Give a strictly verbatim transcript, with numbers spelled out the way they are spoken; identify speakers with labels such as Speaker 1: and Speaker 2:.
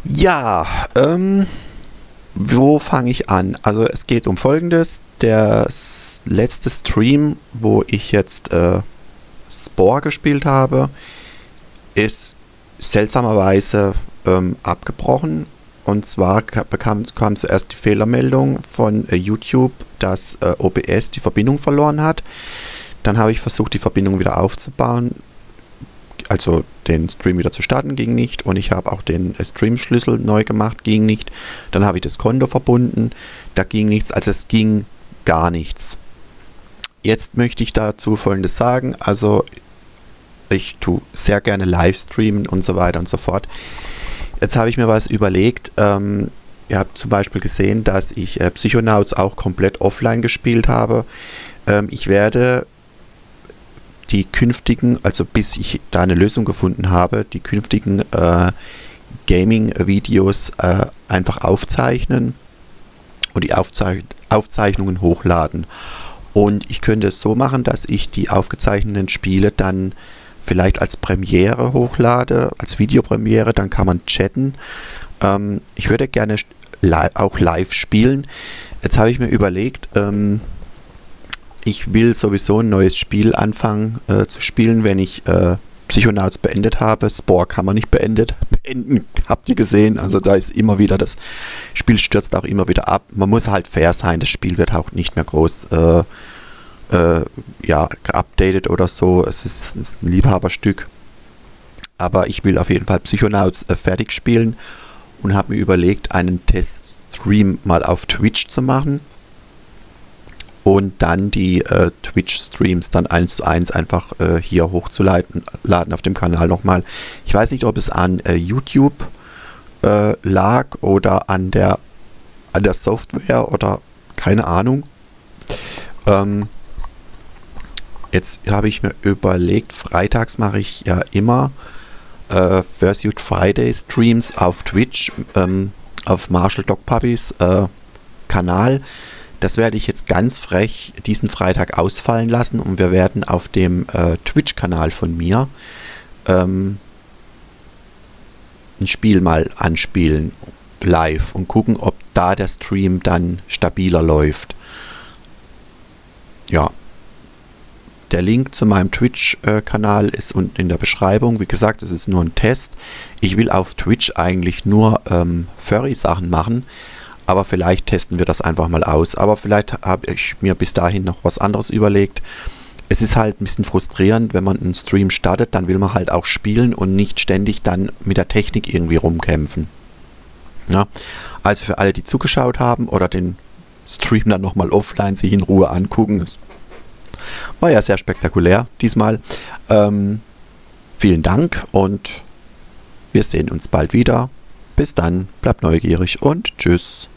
Speaker 1: Ja, ähm, wo fange ich an? Also es geht um Folgendes. Der s- letzte Stream, wo ich jetzt äh, Spore gespielt habe, ist seltsamerweise ähm, abgebrochen. Und zwar ka- bekam, kam zuerst die Fehlermeldung von äh, YouTube, dass äh, O B S die Verbindung verloren hat. Dann habe ich versucht, die Verbindung wieder aufzubauen, also den Stream wieder zu starten, ging nicht. Und ich habe auch den äh, Stream-Schlüssel neu gemacht, ging nicht. Dann habe ich das Konto verbunden, da ging nichts. Also es ging gar nichts. Jetzt möchte ich dazu Folgendes sagen. Also ich tue sehr gerne Livestreamen und so weiter und so fort. Jetzt habe ich mir was überlegt. Ähm, ihr habt zum Beispiel gesehen, dass ich äh, Psychonauts auch komplett offline gespielt habe. Ähm, ich werde die künftigen, also bis ich da eine Lösung gefunden habe, die künftigen äh, Gaming-Videos äh, einfach aufzeichnen und die Aufzeich Aufzeichnungen hochladen. Und ich könnte es so machen, dass ich die aufgezeichneten Spiele dann vielleicht als Premiere hochlade, als Videopremiere, dann kann man chatten. Ähm, ich würde gerne li auch live spielen. Jetzt habe ich mir überlegt, ähm, ich will sowieso ein neues Spiel anfangen äh, zu spielen, wenn ich äh, Psychonauts beendet habe. Spore kann man nicht beendet, beenden, habt ihr gesehen. Also da ist immer wieder, das Spiel stürzt auch immer wieder ab. Man muss halt fair sein, das Spiel wird auch nicht mehr groß äh, äh, ja, geupdatet oder so. Es ist, es ist ein Liebhaberstück. Aber ich will auf jeden Fall Psychonauts äh, fertig spielen und habe mir überlegt, einen Teststream mal auf Twitch zu machen. Und dann die äh, Twitch-Streams dann eins zu eins einfach äh, hier hochzuladen laden auf dem Kanal nochmal. Ich weiß nicht, ob es an äh, YouTube äh, lag oder an der, an der Software oder keine Ahnung. Ähm, jetzt habe ich mir überlegt, freitags mache ich ja immer äh, Fursuit Friday Streams auf Twitch, ähm, auf Marshall Dog Puppies äh, Kanal. Das werde ich jetzt ganz frech diesen Freitag ausfallen lassen und wir werden auf dem äh, Twitch-Kanal von mir ähm, ein Spiel mal anspielen, live, und gucken, ob da der Stream dann stabiler läuft. Ja, der Link zu meinem Twitch-Kanal ist unten in der Beschreibung. Wie gesagt, es ist nur ein Test. Ich will auf Twitch eigentlich nur ähm, Furry-Sachen machen. Aber vielleicht testen wir das einfach mal aus. Aber vielleicht habe ich mir bis dahin noch was anderes überlegt. Es ist halt ein bisschen frustrierend, wenn man einen Stream startet, dann will man halt auch spielen und nicht ständig dann mit der Technik irgendwie rumkämpfen. Ja? Also für alle, die zugeschaut haben oder den Stream dann nochmal offline sich in Ruhe angucken. Das war ja sehr spektakulär diesmal. Ähm, vielen Dank und wir sehen uns bald wieder. Bis dann, bleibt neugierig und tschüss.